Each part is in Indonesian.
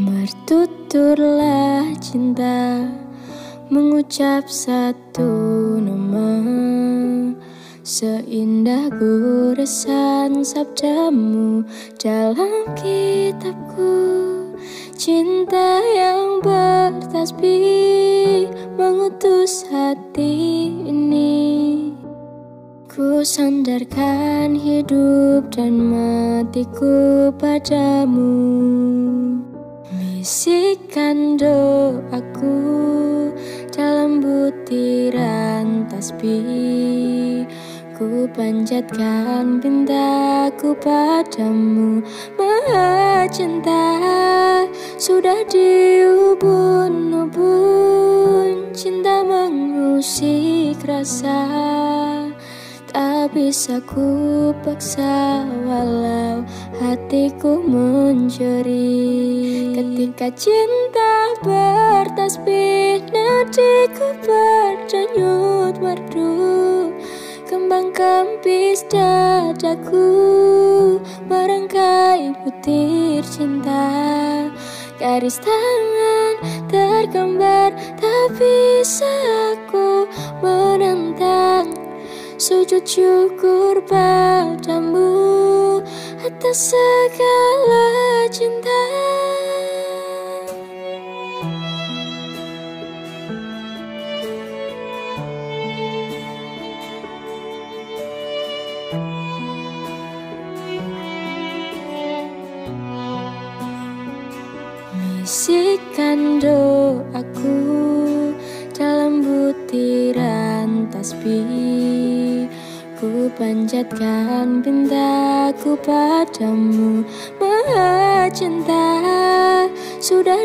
Bertuturlah cinta, mengucap satu nama, seindah goresan sabdamu dalam kitabku. Cinta yang bertasbih mengutus hati ini. Ku sandarkan hidup dan matiku padamu. Bisikan doaku dalam butiran tasbih. Ku panjatkan pintaku padamu. Maha cinta sudah diubun-ubun. Cinta mengusik rasa, tak bisa ku paksa walau hatiku mencuri. Ketika cinta bertasbih, nadiku berdenyut merdu. Kembang kempis dadaku merangkai butir cinta. Garis tangan tergambar, tak bisa aku menentang. Sujud syukur padamu atas segala cinta. Bisikan doaku dalam butiran tasbih. Ku panjatkan pintaku padamu. Maha cinta sudah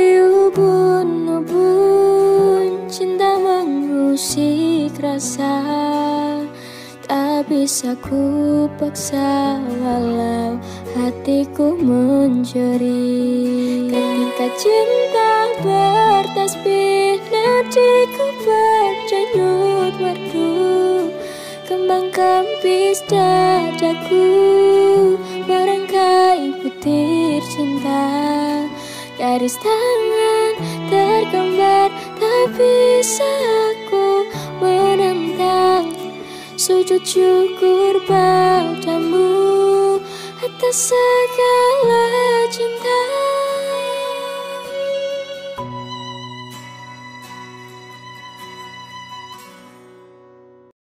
diubun-ubun. Cinta mengusik rasa, tak bisa ku paksa walau hatiku mencuri. Ketika cinta bertasbih, nadiku berdenyut merdu. Kembang kempis dadaku merangkai butir cinta. Garis tangan tergambar, tak bisa aku menentang. Sujud syukur padamu atas segala cinta.